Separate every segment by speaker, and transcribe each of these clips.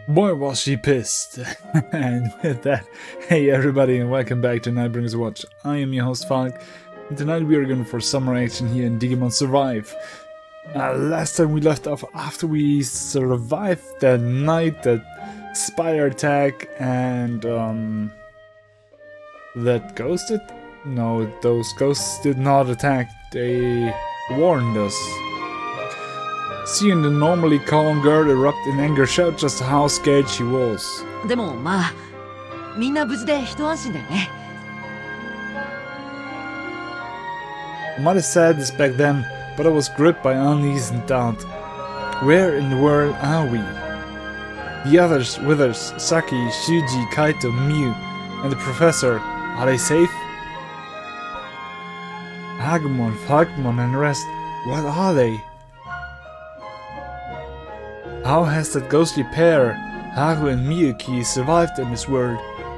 Speaker 1: Boy was she pissed. And with that, hey everybody and welcome back to Nightbringers Watch. I am your host Falk, and tonight we are going for summer action here in Digimon Survive. Last time we left off after we survived that night, that spider attack, and that ghost no, those ghosts did not attack, they warned us. Seeing the normally calm girl erupt in anger showed just how scared she was.
Speaker 2: でもまあ、みんな無事で一安心だよね。
Speaker 1: I might have said this back then, but I was gripped by unease and doubt. Where in the world are we? The others, Withers, Saki, Shuji, Kaito, Miu, and the professor, are they safe? Agumon, Falkmon, and the rest, what are they? How has that ghostly pair, Haru and Miyuki, survived in this world?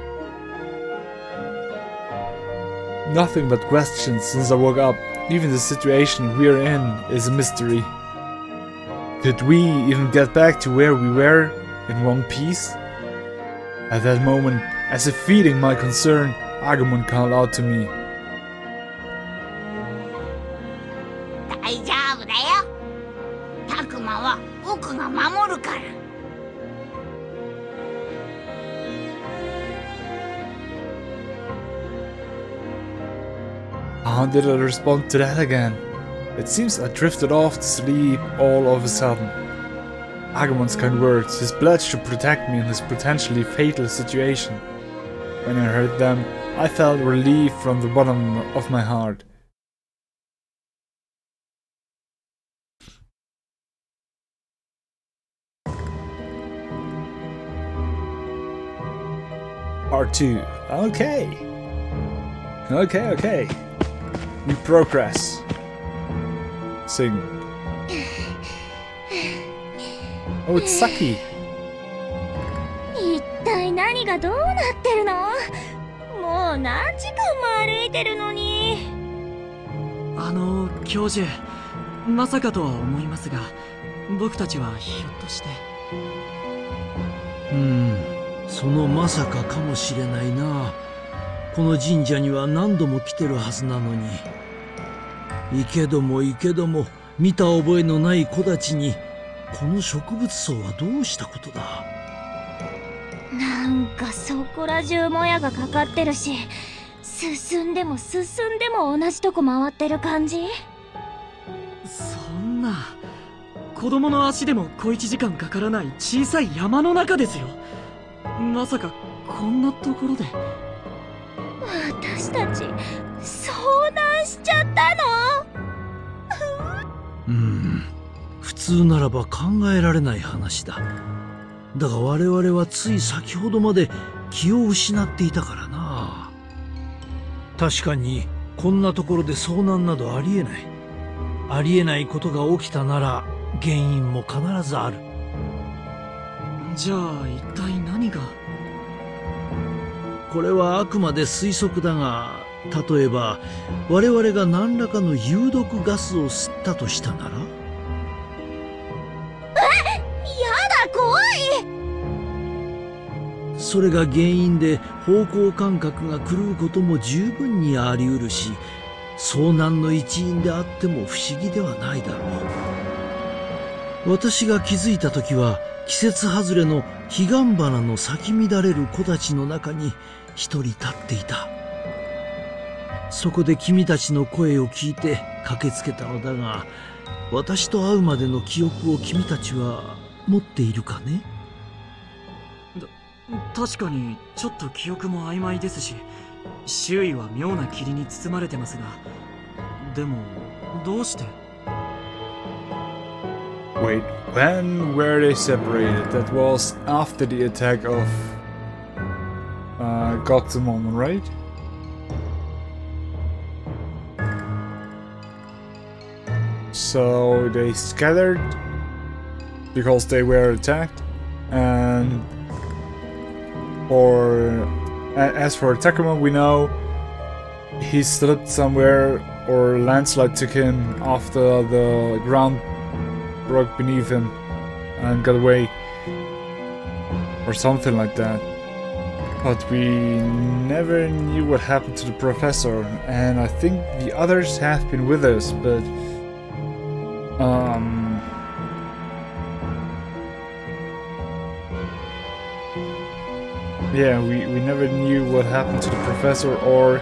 Speaker 1: Nothing but questions since I woke up. Even the situation we're in is a mystery. Could we even get back to where we were, in one piece? At that moment, as if feeding my concern, Agumon called out to me.
Speaker 3: 大丈夫だよ。タクマは僕が守るから。
Speaker 1: How did I respond to that again? It seems I drifted off to sleep all of a sudden. Agumon's kind words, his pledge to protect me in this potentially fatal situation. When I heard them, I felt relief from the bottom of my heart. Part 2. Okay. Okay. We progress. Sing. Oh, it's Saki.
Speaker 4: 一体何がどうなってるの？もう何時間も歩いてるのに。
Speaker 2: 教授、まさかとは思いますが、僕たちはひょっとして。
Speaker 5: そのまさかかもしれないな。この神社には何度も来てるはずなのに。行けども見た覚えのない子たちにこの植物層はどうしたことだ。
Speaker 4: なんかそこら中もやがかかってるし、進んでも同じとこ回ってる感じ。
Speaker 2: そんな、子供の足でも小1時間かからない小さい山の中ですよ。まさかこんなところで。
Speaker 4: 私たち遭難しちゃったの？
Speaker 5: 普通ならば考えられない話だ。だが我々はつい先ほどまで気を失っていたからな。確かにこんなところで遭難などありえないことが起きたなら原因も必ずある。
Speaker 2: じゃあ一体何が。
Speaker 5: これはあくまで推測だが、例えば我々が何らかの有毒ガスを吸ったとしたなら。
Speaker 4: やだ、怖い。
Speaker 5: それが原因で方向感覚が狂うことも十分にあり得るし、遭難の一因であっても不思議ではないだろう。私が気づいた時は季節外れの彼岸花の咲き乱れる子たちの中に一人立っていた。そこで君たちの声を聞いて駆けつけたのだが、私と会うまでの記憶を君たちは持っているかね？
Speaker 2: 確かにちょっと記憶も曖昧ですし、周囲は妙な霧に包まれてますが、でもどうして？
Speaker 1: Wait, when were they separated? That was after the attack of Gotsumon, right? So they scattered because they were attacked, and as for Takuma, we know he slipped somewhere, or landslide took him after the ground broke beneath him and got away. or something like that. But we never knew what happened to the professor, and I think the others have been with us, but yeah, we never knew what happened to the professor or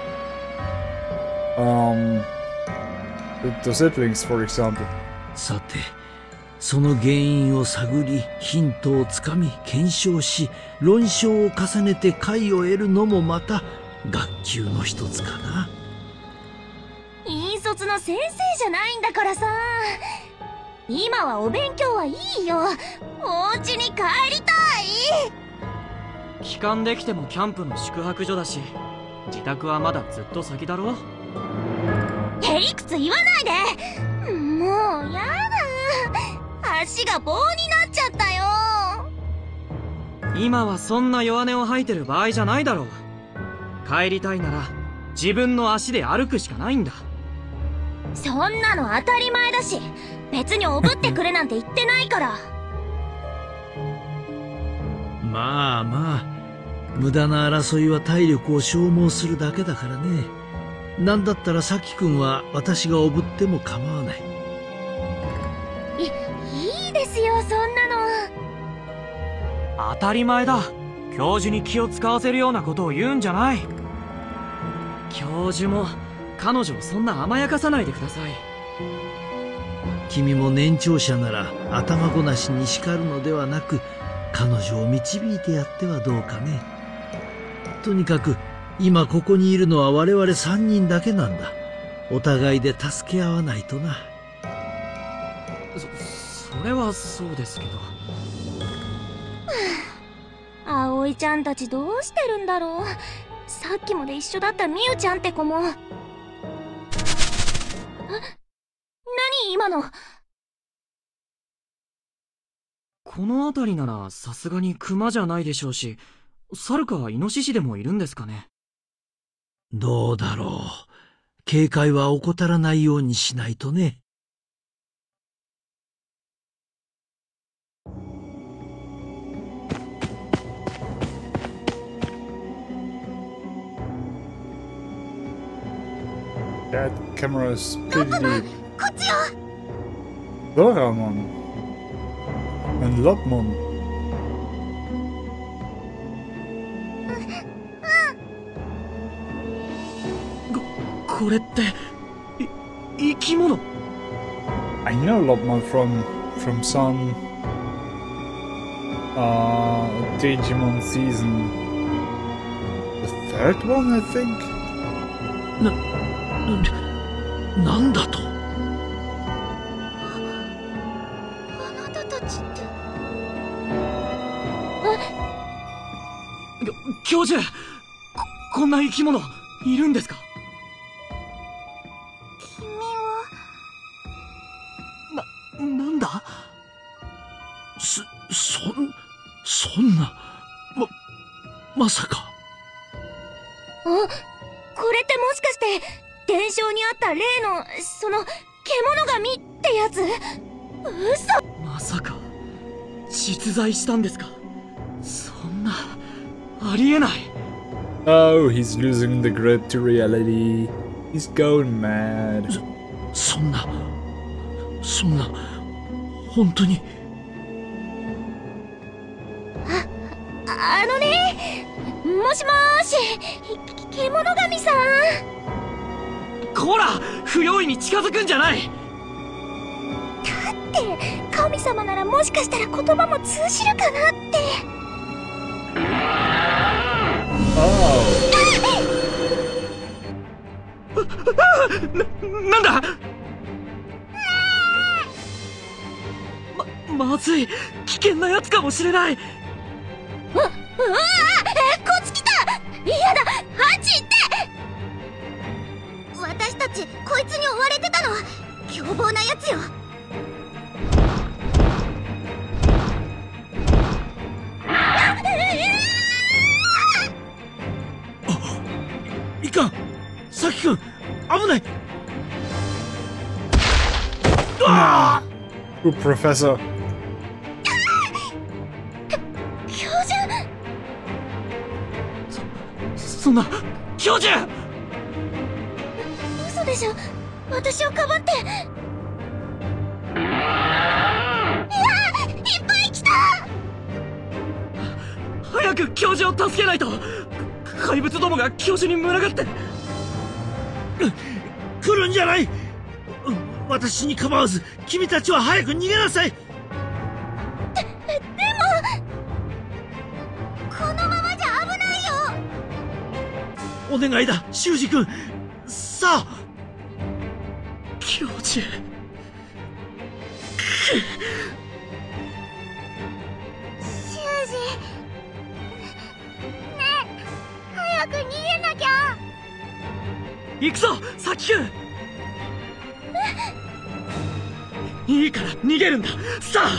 Speaker 1: the siblings, for example.
Speaker 5: さて、その原因を探り、ヒントをつかみ、検証し、論証を重ねて解を得るのもまた学級の一つかな。
Speaker 4: 引率の先生じゃないんだからさ。今はお勉強はいいよ。お家に帰りたい。
Speaker 2: 帰還できてもキャンプの宿泊所だし、自宅はまだずっと先だろ。
Speaker 4: へりくつ言わないで。もうやだ。足が棒になっちゃったよ。
Speaker 2: 今はそんな弱音を吐いてる場合じゃないだろう。帰りたいなら自分の足で歩くしかないんだ。
Speaker 4: そんなの当たり前だし、別におぶってくれなんて言ってないから。
Speaker 5: まあまあ、無駄な争いは体力を消耗するだけだからね。なんだったらさきくんは私がおぶっても構わない。
Speaker 4: いいですよ、そんなの。
Speaker 2: 当たり前だ。教授に気を使わせるようなことを言うんじゃない。教授も彼女をそんな甘やかさないでください。
Speaker 5: 君も年長者なら頭ごなしに叱るのではなく、彼女を導いてやってはどうかね。とにかく今ここにいるのは我々3人だけなんだ。お互いで助け合わないとな。
Speaker 2: それはそうですけど。
Speaker 4: 葵ちゃんたちどうしてるんだろう。さっきまで一緒だったみゆちゃんって子も。何今の。
Speaker 2: この辺りならさすがにクマじゃないでしょうし、猿かイノシシでもいるんですかね。
Speaker 5: どうだろう。警戒は怠らないようにしないとね。
Speaker 1: That camera is pretty deep.
Speaker 4: こっちよ。
Speaker 1: Doraemon and Lopmon.
Speaker 2: これって生き物。
Speaker 1: I know Lopmon from some Digimon season. The third one, I think.
Speaker 5: なんだと。
Speaker 4: あなたたちって。
Speaker 2: 教授、こんな生き物いるんですか。
Speaker 4: 君は
Speaker 2: なんだ。
Speaker 5: そんなまさか。
Speaker 4: これってもしかして伝承にあった例のその獣神ってやつ。嘘。
Speaker 2: まさか実在したんですか。そんなありえない。
Speaker 1: Oh, he's losing the grip to reality. He's going mad.
Speaker 5: そんな本当に。
Speaker 4: あのね、もしもーし、獣神さん。
Speaker 2: こら、不用意に近づくんじゃない。
Speaker 4: だって神様ならもしかしたら言葉も通じるかなって。
Speaker 2: なんだ。まずい、危険なやつかもしれない。
Speaker 4: こっち来た。嫌だ、あっち行って。私たちこいつに追われてたのは凶暴なやつよ。
Speaker 5: いかん、さきくん、危ない。
Speaker 1: Good professor.
Speaker 4: 教
Speaker 2: そんな教授。
Speaker 4: 嘘でしょ。私をかばって。いや、いっぱい来た。
Speaker 2: 早く教授を助けないと。怪物どもが教授に群がって。
Speaker 5: 来るんじゃない。私に構わず君たちは早く逃げなさい。
Speaker 4: でもこのままじゃ危ないよ。
Speaker 5: お願いだ修二君。さあ。
Speaker 2: 教授。
Speaker 4: 修二、ねえ、早く逃げなきゃ。
Speaker 2: 行くぞサキ君。いいから逃げるんだ。さあ。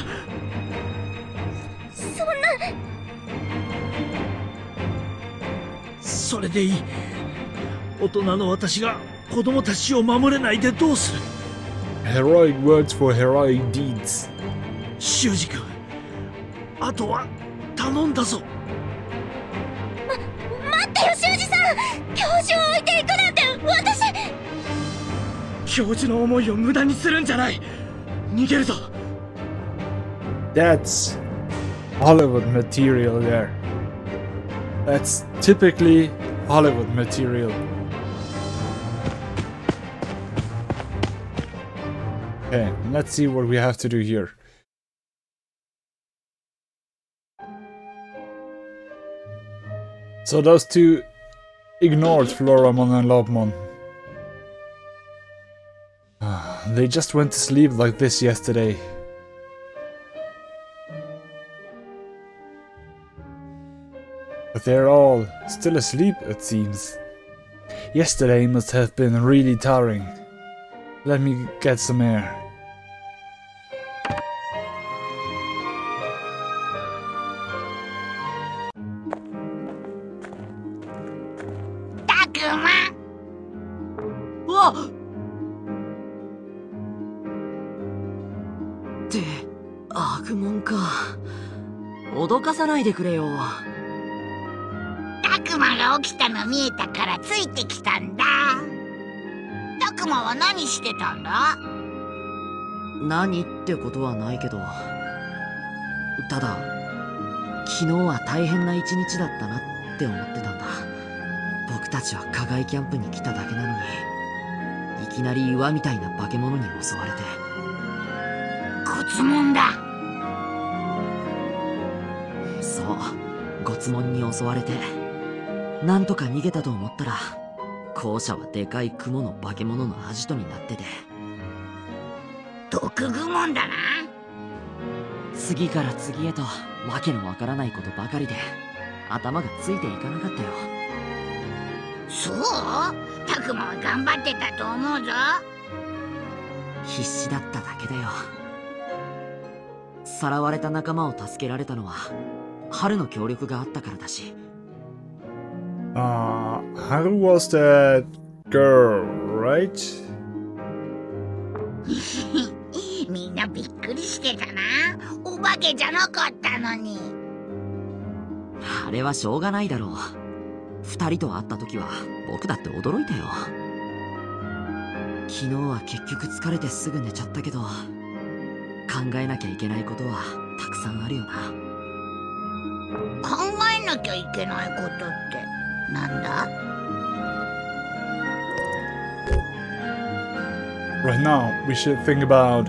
Speaker 4: そんな。
Speaker 5: それでいい。大人の私が子供たちを守れないでどうする。
Speaker 1: Heroic words for heroic deeds.
Speaker 5: 修二君、あとは頼んだぞ。
Speaker 4: 待ってよ修二さん。教授を置いていくなんて。
Speaker 2: 教授の思いを無駄にするんじゃない。逃げるぞ。
Speaker 1: That's Hollywood material there. That's typically Hollywood material. Okay, let's see what we have to do here. So those two ignored Floramon and Lobmon. They just went to sleep like this yesterday. But they're all still asleep, it seems. Yesterday must have been really tiring. Let me get some air.
Speaker 3: Takuma!
Speaker 2: うわっって悪夢か。脅かさないでくれよ。
Speaker 3: タクマが起きたの見えたからついてきたんだ。タクマは何してたんだ？
Speaker 2: 何ってことはないけど、ただ昨日は大変な一日だったなって思ってたんだ。僕たちは課外キャンプに来ただけなのに、いきなり岩みたいな化け物に襲われて。
Speaker 3: ゴツモンだ。
Speaker 2: そう、ゴツモンに襲われてなんとか逃げたと思ったら、校舎はでかい雲の化け物のアジトになってて。
Speaker 3: 毒グモンだな。
Speaker 2: 次から次へとわけのわからないことばかりで頭がついていかなかったよ。
Speaker 3: そう？タクマは頑張ってたと思うぞ。
Speaker 2: 必死だっただけだよ。さらわれた仲間を助けられたのは春の協力があったからだし。
Speaker 1: Haru was that girl, right?
Speaker 3: みんなびっくりしてたな。お化けじゃなかったのに。
Speaker 2: あれはしょうがないだろう。二人と会った時は僕だって驚いたよ。昨日は結局疲れてすぐ寝ちゃったけど、考えなきゃいけないことはたくさんあるよな。
Speaker 3: 考えなきゃいけないことってなんだ
Speaker 1: Right now, we should think about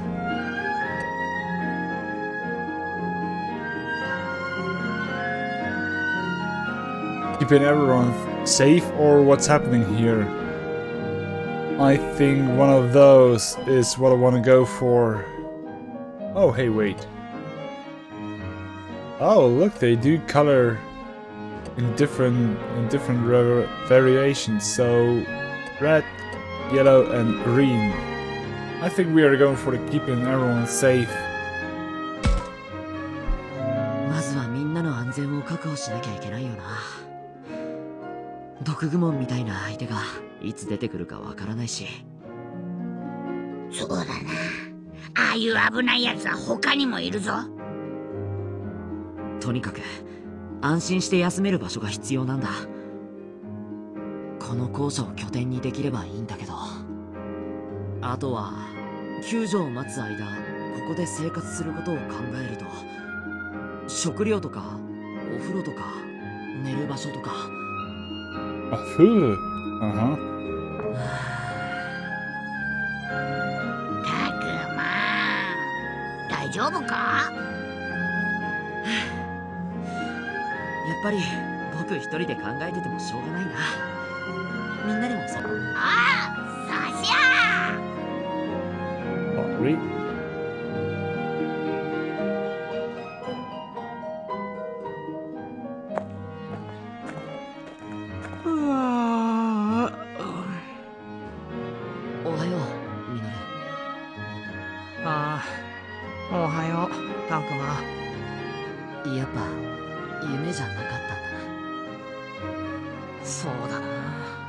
Speaker 1: keeping everyone safe or what's happening here. I think one of those is what I want to go for. Oh, hey, wait. Oh, look, they do color in different variations. So, red, yellow, and green. I think we are going for the keeping everyone safe.
Speaker 2: まずはみんなの安全を確保しなきゃいけないよな。毒グモンみたいな相手がいつ出てくるかわからないし。
Speaker 3: そうだな。ああいう危ない奴は他にもいるぞ。
Speaker 2: とにかく安心して休める場所が必要なんだ。 この校舎を拠点にできればいいんだけど、あとは救助を待つ間ここで生活することを考えると、食料とかお風呂とか寝る場所とか。
Speaker 1: あ、food.
Speaker 3: たくま、大丈夫か？
Speaker 2: やっぱり僕一人で考えててもしょうがないな。みんなにもそう。
Speaker 3: ああ、そしゃあ。
Speaker 1: Oh, really?
Speaker 2: おはよう、ミノル。
Speaker 6: ああ、おはよう、たくま。
Speaker 2: やっぱ夢じゃなかったんだな。
Speaker 6: そうだな。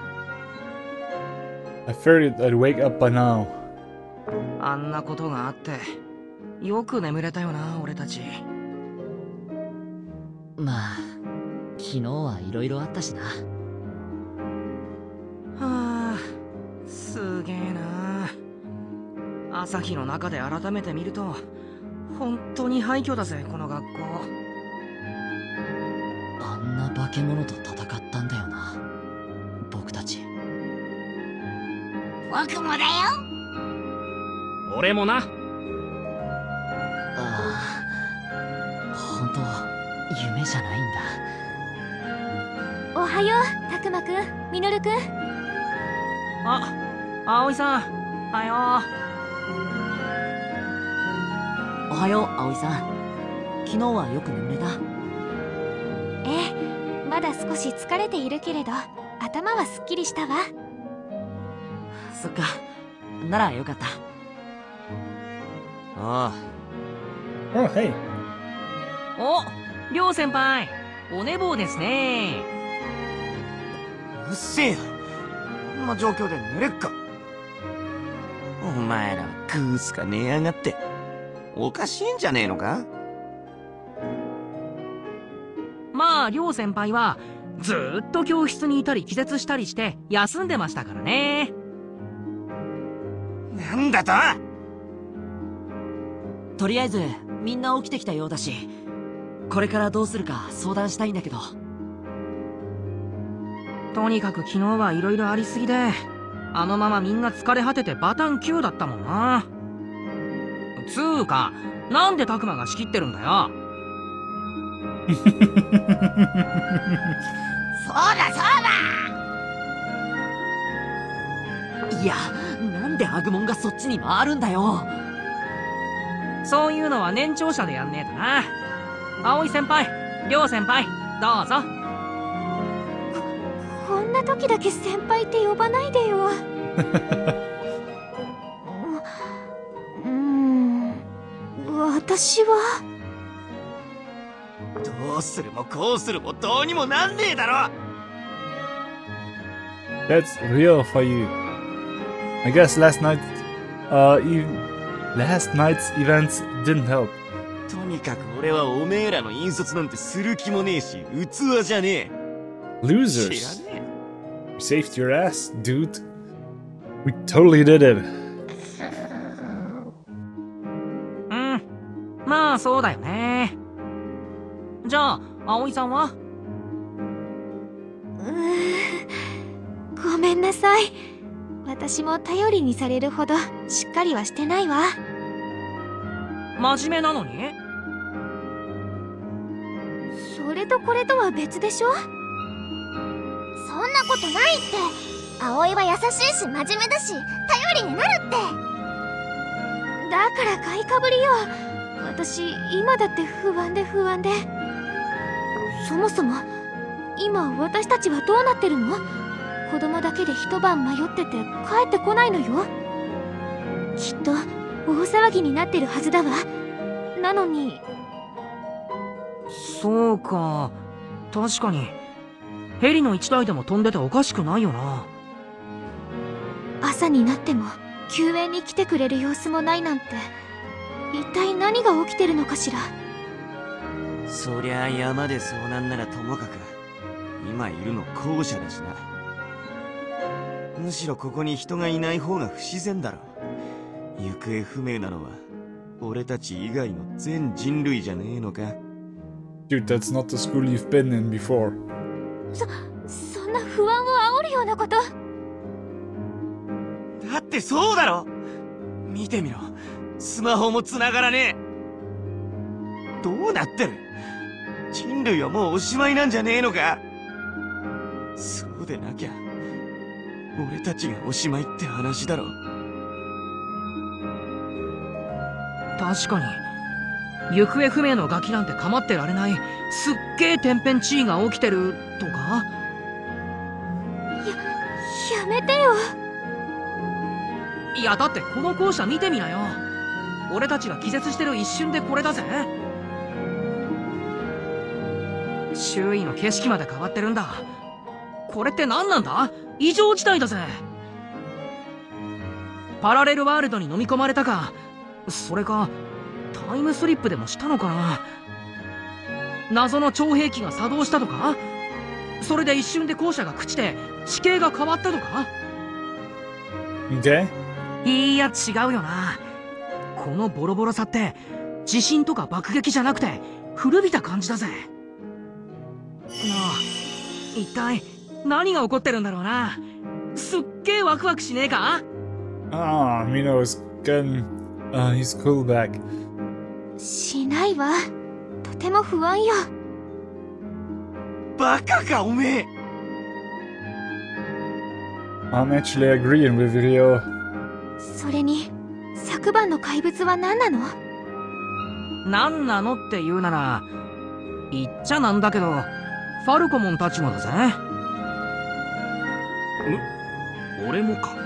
Speaker 1: I figured I'd wake up by now.
Speaker 6: あんなことがあってよく眠れたよな、俺たち。
Speaker 2: まあ昨日はいろいろあったしな。
Speaker 6: はあ、すげえな。朝日の中で改めて見ると本当に廃墟だぜ、この学校。
Speaker 2: あんな化け物と戦ったんだよな、僕たち。
Speaker 3: 僕もだよ。
Speaker 6: 俺もな。
Speaker 2: ああ、本当夢じゃないんだ。
Speaker 4: おはよう、たくまくん、みのるくん。
Speaker 6: あ、葵さん、はよ
Speaker 2: おはよう、葵さん。昨日はよく眠れた？
Speaker 4: ええ、まだ少し疲れているけれど頭はすっきりしたわ。
Speaker 2: そっか、ならよかった。
Speaker 6: あ
Speaker 1: Oh, hey.
Speaker 6: お、りょう先輩、お寝坊ですね。
Speaker 7: うっせえよ、こんな状況で寝れっか。お前らはグースか寝やがって。おかしいんじゃねえのか？
Speaker 6: まあ、りょう先輩はずーっと教室にいたり気絶したりして休んでましたからね。
Speaker 7: なんだと？
Speaker 2: とりあえずみんな起きてきたようだし、これからどうするか相談したいんだけど。
Speaker 6: とにかく昨日はいろいろありすぎで、あのままみんな疲れ果ててバタン9だったもんな。つーか、なんでタクマが仕切ってるんだよ。
Speaker 3: そうだそうだ。
Speaker 2: いや、なんでアグモンがそっちに回るんだよ。
Speaker 6: そういうのは年長者でやんねえとな。葵先輩、りょう先輩、どうぞ。
Speaker 4: こんな時だけ先輩って呼ばないでよ。私は
Speaker 7: どうするもこうするもどうにもなんねえだろ。
Speaker 1: That's real for you. I guess last night's events didn't help.
Speaker 7: とにかく俺はおめえらの引率なんてする気もねえし、器じゃねえ。
Speaker 1: Losers.
Speaker 7: 知らねえ。
Speaker 1: We saved your ass, dude. We totally did it.
Speaker 6: うん、まあそうだよね。じゃあ葵さんは？
Speaker 4: ごめんなさい。私も頼りにされるほどしっかりはしてないわ。
Speaker 6: 真面目なのに？
Speaker 4: それとこれとは別でしょ。そんなことないって。葵は優しいし真面目だし頼りになるって。だから買いかぶりよ。私今だって不安で。そもそも今私たちはどうなってるの？子供だけで一晩迷ってて帰ってこないのよ。きっと大騒ぎになってるはずだわ。なのに。
Speaker 6: そうか、確かにヘリの1台でも飛んでておかしくないよな。
Speaker 4: 朝になっても救援に来てくれる様子もないなんて、一体何が起きてるのかしら。
Speaker 7: そりゃあ山で遭難ならともかく、今いるの校舎だしな。 むしろここに人がいない方が不自然だろ。行方不明なのは俺たち以外の全人類じゃねえのか。
Speaker 1: Dude, that's not the school you've been in before.
Speaker 4: そんな不安を煽るようなこと。
Speaker 7: だってそうだろ。見てみろ、スマホも繋がらねえ。どうなってる？人類はもうおしまいなんじゃねえのか。そうでなきゃ俺たちがおしまいって話だろ。
Speaker 6: 確かに行方不明のガキなんて構ってられない。すっげえ天変地異が起きてるとか。
Speaker 4: やめてよ。
Speaker 6: いやだってこの校舎見てみなよ。俺たちが気絶してる一瞬でこれだぜ。周囲の景色まで変わってるんだ。これって何なんだ？異常事態だぜ。パラレルワールドに飲み込まれたか、それかタイムスリップでもしたのかな。謎の超兵器が作動したとか、それで一瞬で校舎が朽ちて地形が変わったとか。
Speaker 1: Okay?
Speaker 6: いや違うよな。このボロボロさって地震とか爆撃じゃなくて古びた感じだぜ。なあ、一体何が起こってるんだろうな。すっげえワクワクしねえか。
Speaker 1: Ah, Mino is getting his cool back.
Speaker 4: しないわ。とても不安よ。
Speaker 7: バカかおめえ。
Speaker 1: I'm actually agreeing with Rio.
Speaker 4: それに昨晩の怪物は何なの？
Speaker 6: 何なのって言うなら言っちゃなんだけど、ファルコモンたちもだぜ。
Speaker 8: 俺もか。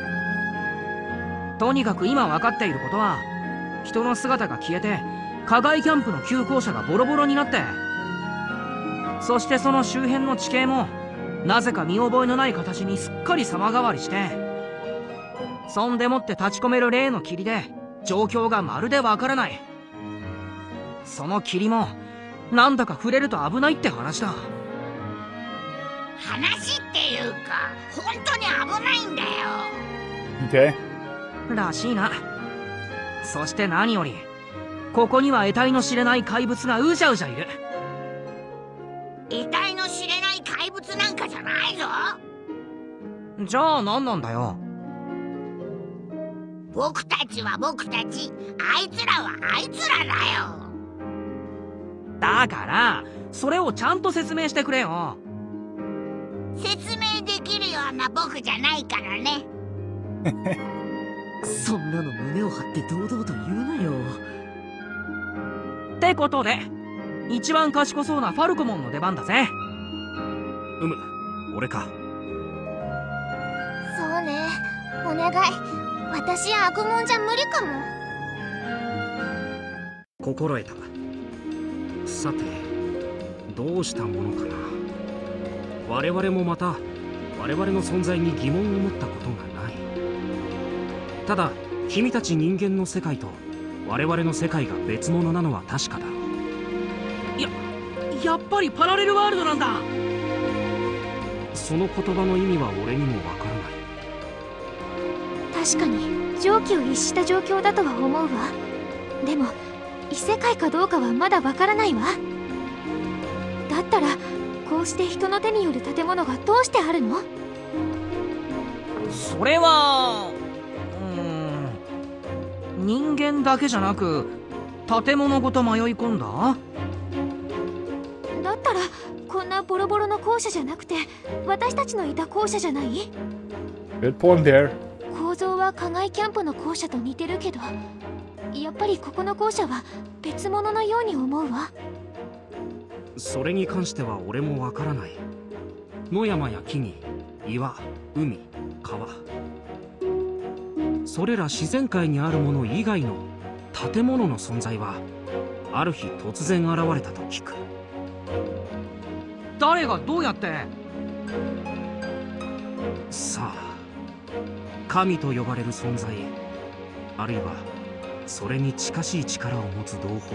Speaker 6: とにかく今分かっていることは、人の姿が消えて課外キャンプの旧校舎がボロボロになって、そしてその周辺の地形もなぜか見覚えのない形にすっかり様変わりして、そんでもって立ち込める例の霧で状況がまるでわからない。その霧もなんだか触れると危ないって話だ。
Speaker 3: 話っていうか本当に危ないんだよ。
Speaker 1: Okay?
Speaker 6: らしいな。そして何よりここには得体の知れない怪物がうじゃうじゃいる。
Speaker 3: 得体の知れない怪物なんかじゃないぞ。
Speaker 6: じゃあ何なんだよ。
Speaker 3: 僕たちは僕たち、あいつらはあいつらだよ。
Speaker 6: だからそれをちゃんと説明してくれよ。
Speaker 3: 説明できるような僕じゃないからね。
Speaker 2: そんなの胸を張って堂々と言うなよ。
Speaker 6: ってことで一番賢そうなファルコモンの出番だぜ。
Speaker 8: 俺か。
Speaker 4: そうね、お願い。私アグモンじゃ無理かも。
Speaker 8: 心得た。さてどうしたものかな。我々もまた我々の存在に疑問を持ったことがない。ただ君たち人間の世界と我々の世界が別物なのは確かだ。
Speaker 6: やっぱりパラレルワールドなんだ。
Speaker 8: その言葉の意味は俺にもわからない。
Speaker 4: 確かに常軌を逸した状況だとは思うわ。でも異世界かどうかはまだわからないわ。だったらこうして人の手による建物がどうしてあるの？
Speaker 6: それは人間だけじゃなく建物ごと迷い込んだ？
Speaker 4: だったらこんなボロボロの校舎じゃなくて私たちのいた校舎じゃない？
Speaker 1: Good point there.
Speaker 4: 構造は課外キャンプの校舎と似てるけど、やっぱりここの校舎は別物のように思うわ。
Speaker 8: それに関しては俺もわからない。野山や木々、岩、海、川、それら自然界にあるもの以外の建物の存在はある日突然現れたと聞く。
Speaker 6: 誰がどうやって？
Speaker 8: さあ、神と呼ばれる存在、あるいはそれに近しい力を持つ同胞、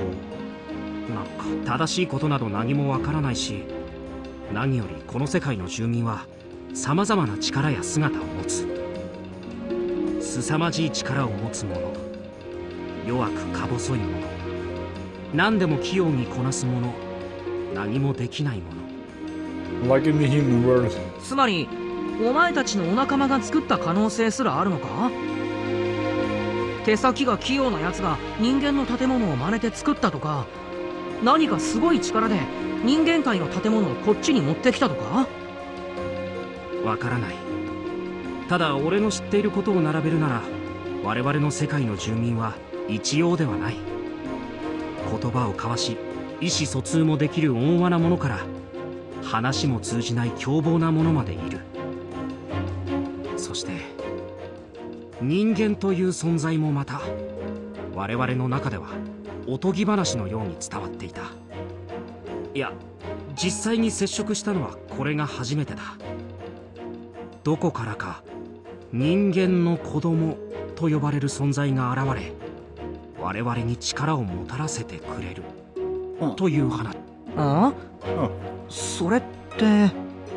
Speaker 8: なんか正しいことなど何もわからないし、何よりこの世界の住民はさまざまな力や姿を持つ。凄まじい力を持つ者、弱くか細い者、何でも器用にこなす者、何もできない者。
Speaker 1: Like in the human world.
Speaker 6: つまりお前たちのお仲間が作った可能性すらあるのか？手先が器用なやつが人間の建物を真似て作ったとか、何かすごい力で人間界の建物をこっちに持ってきたとか？
Speaker 8: わからない。ただ俺の知っていることを並べるなら、我々の世界の住民は一様ではない。言葉を交わし意思疎通もできる温和なものから、話も通じない凶暴なものまでいる。そして人間という存在もまた我々の中ではおとぎ話のように伝わっていた。いや、実際に接触したのはこれが初めてだ。どこからか人間の子供と呼ばれる存在が現れ、我々に力をもたらせてくれるという話。
Speaker 6: あ？それって。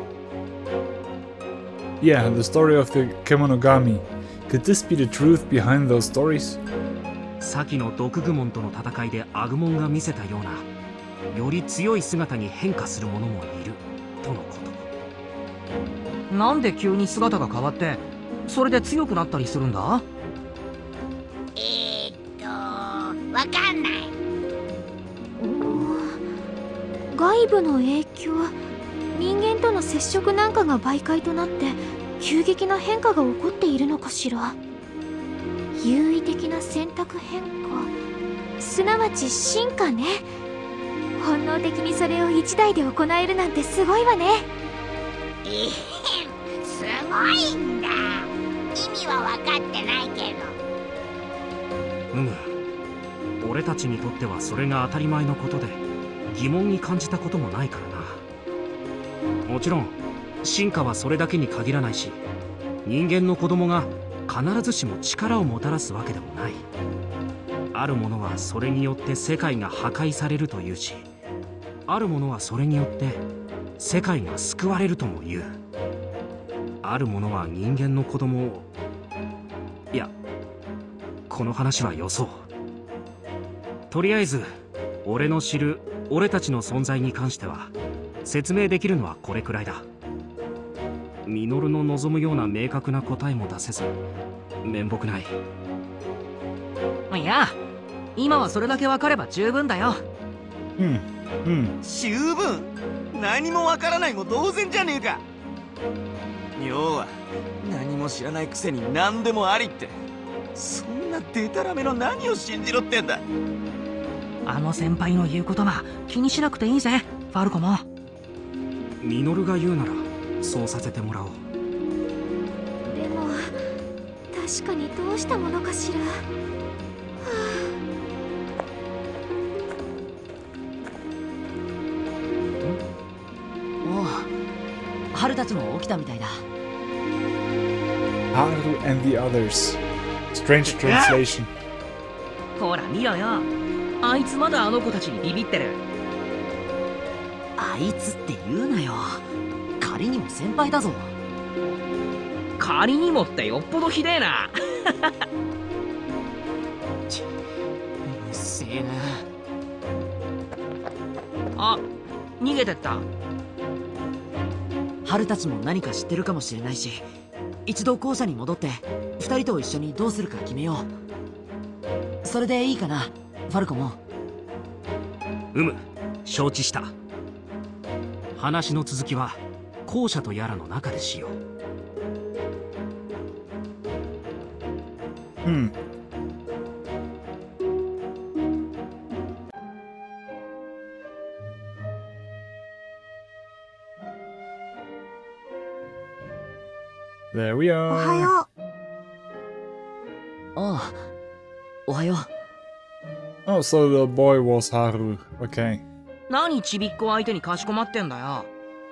Speaker 1: Yeah, the story of the Kemonogami. Could this be the truth behind those stories?
Speaker 8: 先の毒グモンとの戦いでアグモンが見せたような、より強い姿に変化する者もいるとのこと。
Speaker 6: なんで急に姿が変わってそれで強くなったりするんだ？
Speaker 3: わかんない。
Speaker 4: 外部の影響、人間との接触なんかが媒介となって急激な変化が起こっているのかしら。優位的な選択変化、すなわち進化ね。本能的にそれを一台で行えるなんてすごいわね。
Speaker 3: すごいんだ。意味は分かってないけど。
Speaker 8: 俺たちにとってはそれが当たり前のことで、疑問に感じたこともないからな。もちろん進化はそれだけに限らないし、人間の子供が必ずしも力をもたらすわけでもない。あるものはそれによって世界が破壊されるというし、あるものはそれによって世界が救われるとも言う。あるものは人間の子供を、いや、この話はよそう。とりあえず俺の知る俺たちの存在に関しては説明できるのはこれくらいだ。ミノルの望むような明確な答えも出せず面目ない。
Speaker 6: いや、今はそれだけ分かれば十分だよ。
Speaker 7: 十分？何もわからないも同然じゃねえか。要は何も知らないくせに何でもありって、そんなデタラメの何を信じろってんだ。
Speaker 6: あの先輩の言うことは気にしなくていいぜ、ファルコも。
Speaker 8: ミノルが言うならそうさせてもらおう。
Speaker 4: でも確かにどうしたものかしら。
Speaker 2: おう、春たちも起きたみたいだ。
Speaker 1: Haru and the others. Strange translation.
Speaker 6: ほら見ろよ、あいつまだあの子たちにビビってる。
Speaker 2: あいつって言うなよ、仮にも先輩だぞ。
Speaker 6: 仮にもってよっぽどひでえな。
Speaker 7: うっせえな。
Speaker 6: あ、逃げてった。
Speaker 2: 春たちも何か知ってるかもしれないし、一度校舎に戻って二人と一緒にどうするか決めよう。それでいいかな、ファルコも。
Speaker 8: 承知した。話の続きは校舎とやらの中でしよう。
Speaker 1: There we
Speaker 4: おは
Speaker 1: are.
Speaker 4: よう。
Speaker 2: ああ、おはよう。
Speaker 1: Oh, so the boy was Haru. Okay.
Speaker 6: 何ちびっこ相手にかしこまってんだよ。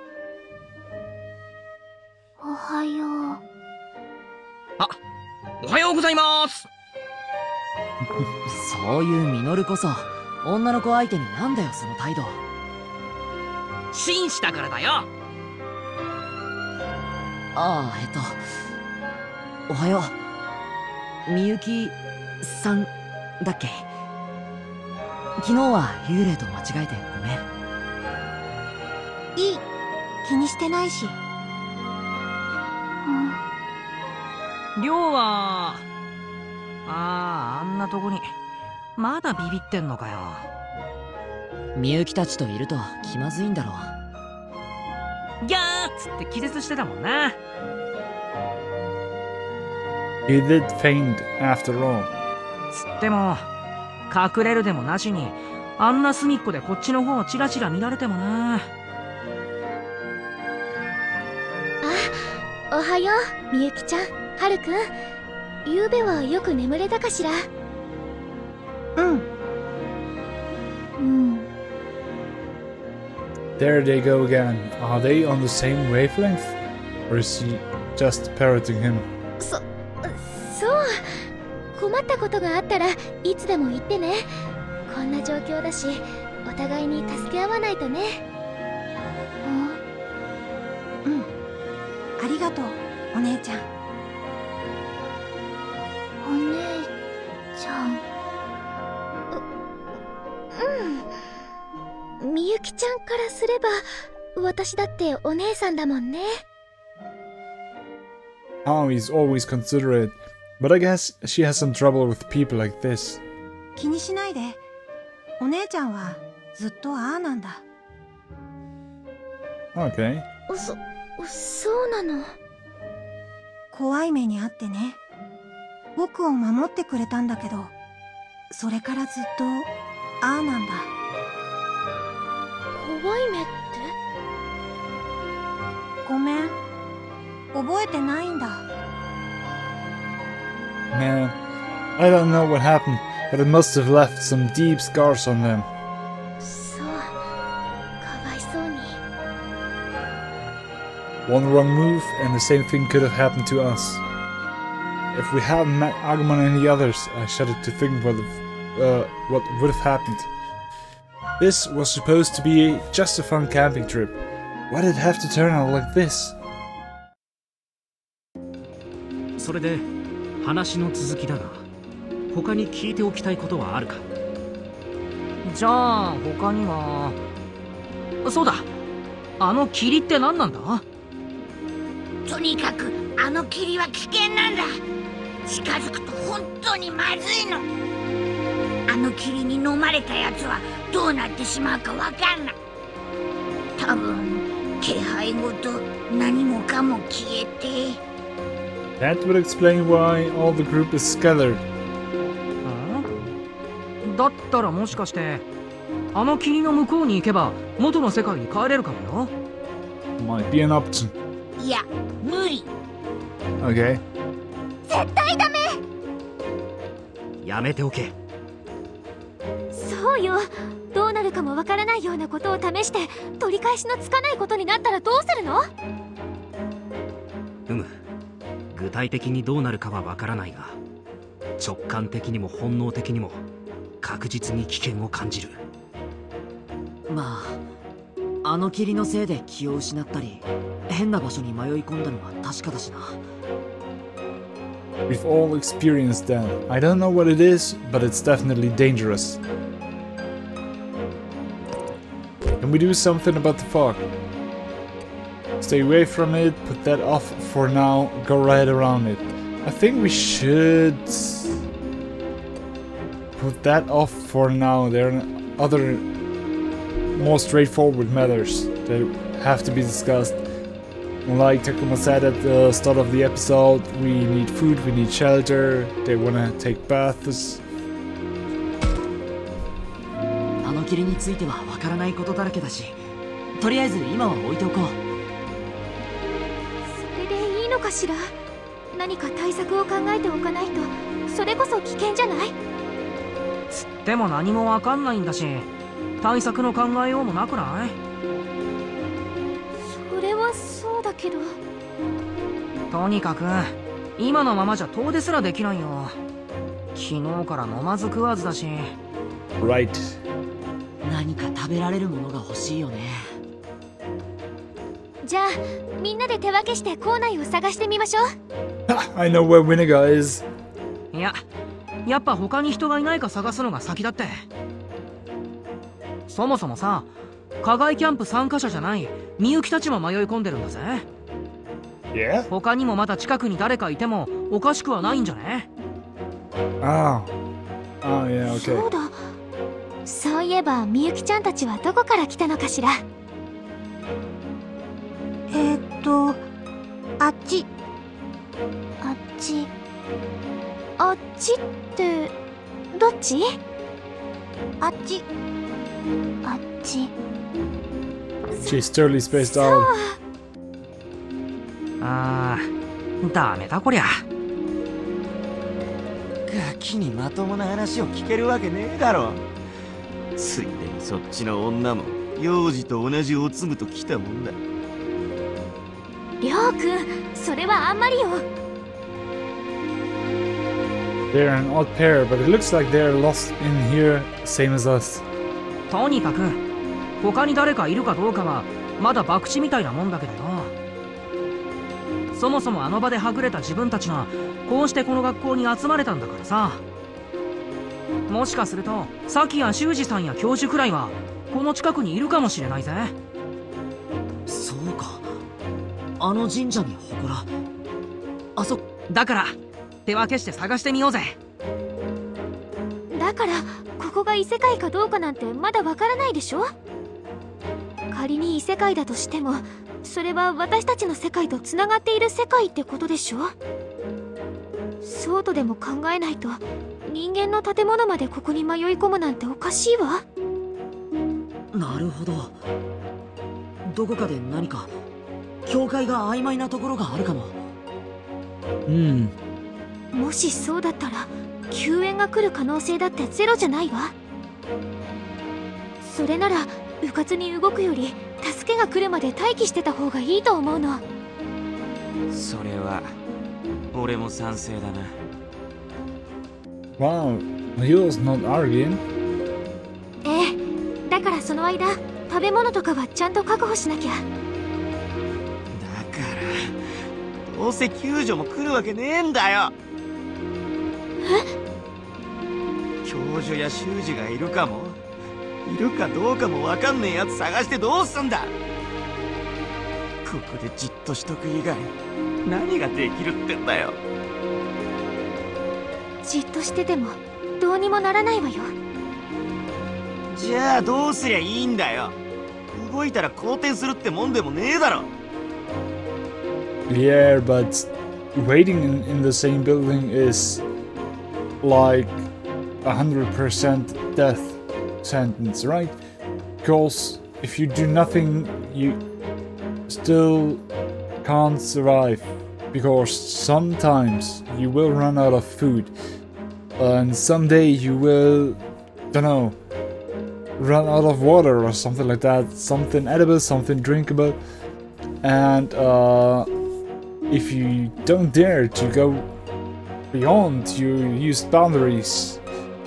Speaker 4: おはよう。
Speaker 6: あ、おはようございます。
Speaker 2: そういうミノルこそ女の子相手になんだよその態度。
Speaker 6: 紳士だからだよ。
Speaker 2: ああ、おはよう。みゆきさんだっけ？昨日は幽霊と間違えてごめん。
Speaker 4: いい、気にしてないし。
Speaker 6: りょうはあんなとこにまだビビってんのかよ。
Speaker 2: みゆきたちといると気まずいんだろう。
Speaker 6: ギャーっつって気絶してたもんな。
Speaker 1: He did faint after all.
Speaker 6: つっても隠れるでもなしにあんな隅っこでこっちの方をチラチラ見られてもな。
Speaker 4: おはよう、みゆきちゃん、はるくん。昨べはよく眠れたかしら？うん。
Speaker 1: There they go again. Are they on the same wavelength? Or is he just parroting him?
Speaker 4: そう。困ったことがあったらいつでも言ってね。こんな状況だし、お互いに助け合わないとね。ありがとう、お姉ちゃん。お姉ちゃん。みゆきちゃんからすれば私だってお姉さんだもんね。
Speaker 1: Aoi's always considerate, but I guess she has some trouble with people like this.
Speaker 9: 気にしないで。お姉ちゃんはずっとああなんだ。
Speaker 1: Okay.
Speaker 4: そうなの。
Speaker 9: 怖い目にあってね。僕を守ってくれたんだけど、それからずっとああなんだ。
Speaker 4: 怖い目って？
Speaker 9: ごめん、覚えてないんだ。
Speaker 1: Man, I don't know what happened, but it must have left some deep scars on them.
Speaker 4: そう、かわいそうに。
Speaker 1: One wrong move and the same thing could have happened to us. If we hadn't met Agumon and the others, I shudder to think what would have happened. This was supposed to be just a fun camping trip. Why did it have to turn out like this?
Speaker 8: それで話の続きだが、他に聞いておきたいことはあるか？
Speaker 6: じゃあ他には。そうだ、あの霧って何なんだ？
Speaker 3: とにかくあの霧は危険なんだ。近づくと本当にまずいの。あの霧に飲まれたやつはどうなってしまうかわかんない。多分気配ごと何もかも消えて。
Speaker 1: That would explain why all the group is scattered.
Speaker 6: だったらもしかしてあの霧の向こうに行けば元の世界に帰れるかもよ。
Speaker 1: Might be an option.
Speaker 3: いや、無理。
Speaker 1: Okay.
Speaker 4: 絶対ダメ。
Speaker 8: やめておけ。
Speaker 4: そうよ。どうなるかもわからないようなことを試して取り返しのつかないことになったらどうするの？
Speaker 8: 具体的にどうなるかはわからないが、直感的にも本能的にも確実に危険を感じる。
Speaker 2: まあ、あの霧のせいで気を失ったり変な場所に迷い込んだのは確かだしな。
Speaker 1: We've all experienced that. I don't know what it is, but it's definitely dangerous. Can we do something about the fog? Stay away from it, put that off for now, go right around it. I think we should put that off for now. There are other more straightforward matters that have to be discussed. Like Takuma said at the start of the episode, we need food, we need shelter, they wanna take baths.
Speaker 2: あの霧についてはわからないことだらけだし、とりあえず今は置いておこう。
Speaker 4: それでいいのかしら？何か対策を考えておかないと、それこそ危険じゃない？
Speaker 6: つっても何もわかんないんだし、対策の考えようもなくない？
Speaker 4: それはそうだけど。
Speaker 6: とにかく今のままじゃ遠出すらできないよ。昨日から飲まず食わずだし。
Speaker 1: Right.
Speaker 2: 何か食べられるものが欲しいよね。
Speaker 4: じゃあみんなで手分けして校内を探してみましょう。
Speaker 1: I know where Vinegar is.
Speaker 6: いや、やっぱ他に人がいないか探すのが先だって。そもそもさ、課外キャンプ参加者じゃないみゆきたちも迷い込んでるんだぜ。
Speaker 1: Yeah?
Speaker 6: 他にもまだ近くに誰かいてもおかしくはないんじゃね？
Speaker 1: Oh, yeah, okay.
Speaker 4: そうだ。そういえばみゆきちゃんたちはどこから来たのかしら。あっち。あっちってどっち？あっち。
Speaker 1: She's totally spaced out.
Speaker 6: ダメだこりゃ。
Speaker 7: ガキにまともな話を聞けるわけねえだろ。ついでにそっちの女も幼児と同じおつむと来たもんだ。
Speaker 4: りょうくん、それはあんまりよ。
Speaker 1: They're an odd pair, but it looks like they're lost in here, same as us.
Speaker 6: とにかく他に誰かいるかどうかはまだ博打みたいなもんだけどよ。そもそもあの場ではぐれた自分たちがこうしてこの学校に集まれたんだからさ。もしかするとさきや修二さんや教授くらいはこの近くにいるかもしれないぜ。
Speaker 2: そうか、あの神社に祠。
Speaker 6: だから手分けして探してみようぜ。
Speaker 4: だからここが異世界かどうかなんてまだわからないでしょ。仮に異世界だとしてもそれは私たちの世界とつながっている世界ってことでしょ。そうとでも考えないと人間の建物までここに迷い込むなんておかしいわ。
Speaker 2: なるほど、どこかで何か境界が曖昧なところがあるかも。
Speaker 4: もしそうだったら救援が来る可能性だってゼロじゃないわ。それなら迂闊に動くより助けが来るまで待機してた方がいいと思うの。
Speaker 7: それは俺も賛成だな。
Speaker 1: Wow, Leo's not arguing.
Speaker 4: ええ、だからその間食べ物とかはちゃんと確保しなきゃ。
Speaker 7: だからどうせ救助も来るわけねえんだよ。教授や修二がいるかもいるかどうかも分かんねえやつ探してどうすんだ。ここでじっとしとく以外何ができるってんだよ。
Speaker 4: じっとしててもどうにもならないわよ。
Speaker 7: じゃあどうすりゃいいんだよ。動いたら好転するってもんでもねえだろ。
Speaker 1: Yeah, but waiting in the same building is like 100% death sentence, right? Because if you do nothing, you still can't survive. Because sometimes you will run out of food, and someday you will, don't know, run out of water or something like that. Something edible, something drinkable, and if you don't dare to go beyond your used boundaries,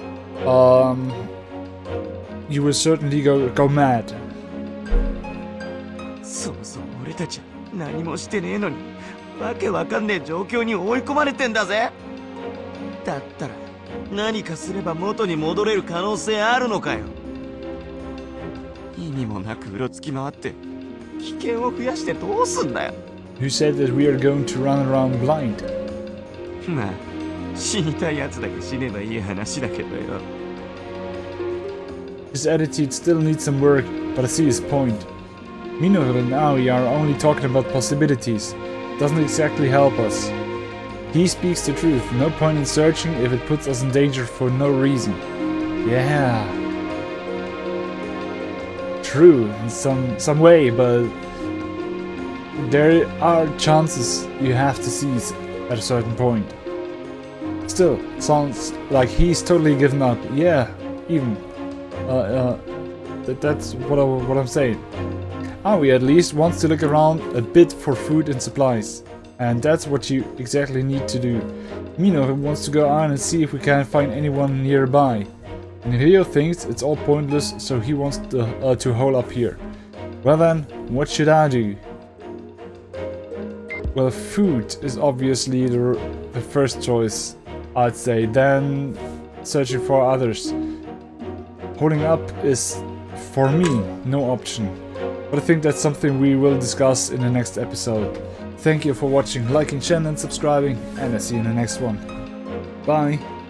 Speaker 1: you will certainly go mad.
Speaker 7: そもそも俺たちは何もしてねえのにわけわかんねえ状況に追い込まれてんだぜ。だったら何かすれば元に戻れる可能性あるのかよ。意味もなくうろつき回って危険を増やしてどうすんだよ。
Speaker 1: Who said that we are going to run around blind?
Speaker 7: まあ死にたいやつだけ死ねばいい話だけどよ。
Speaker 1: His attitude still needs some work, but I see his point. Minoru and Aoi are only talking about possibilities. Doesn't exactly help us. He speaks the truth. No point in searching if it puts us in danger for no reason. Yeah. True, in some way, but there are chances you have to seize at a certain point. Still, sounds like he's totally given up. Yeah, even. That's what I'm saying. Aoi at least wants to look around a bit for food and supplies. And that's what you exactly need to do. Minoru wants to go on and see if we can find anyone nearby. And Hyo thinks it's all pointless, so he wants to hole up here. Well then, what should I do? Well, food is obviously the first choice, I'd say, then searching for others. Holding up is, for me, no option. But I think that's something we will discuss in the next episode. Thank you for watching, liking, sharing and subscribing, and I'll see you in the next one. Bye!